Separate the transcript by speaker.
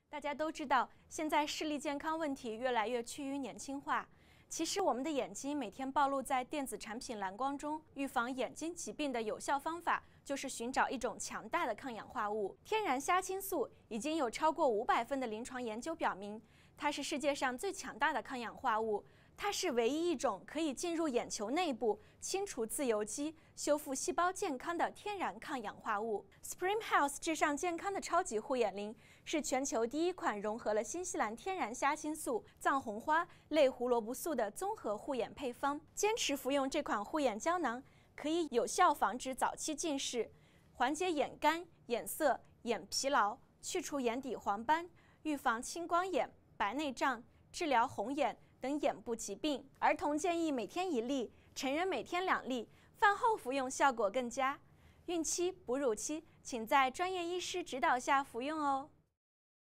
Speaker 1: 大家都知道，现在视力健康问题越来越趋于年轻化。其实，我们的眼睛每天暴露在电子产品蓝光中，预防眼睛疾病的有效方法就是寻找一种强大的抗氧化物——天然虾青素。已经有超过500份的临床研究表明，它是世界上最强大的抗氧化物。它是唯一一种可以进入眼球内部、清除自由基、修复细胞健康的天然抗氧化物。Supreme Health 至上健康的超级护眼灵是全球第一款融合了新西兰天然虾青素、藏红花、类胡萝卜素的综合护眼配方。坚持服用这款护眼胶囊，可以有效防止早期近视，缓解眼干、眼涩、眼疲劳，去除眼底黄斑，预防青光眼、白内障，治疗红眼等眼部疾病。儿童建议每天1粒，成人每天2粒，饭后服用效果更佳。孕期、哺乳期，请在专业医师指导下服用哦。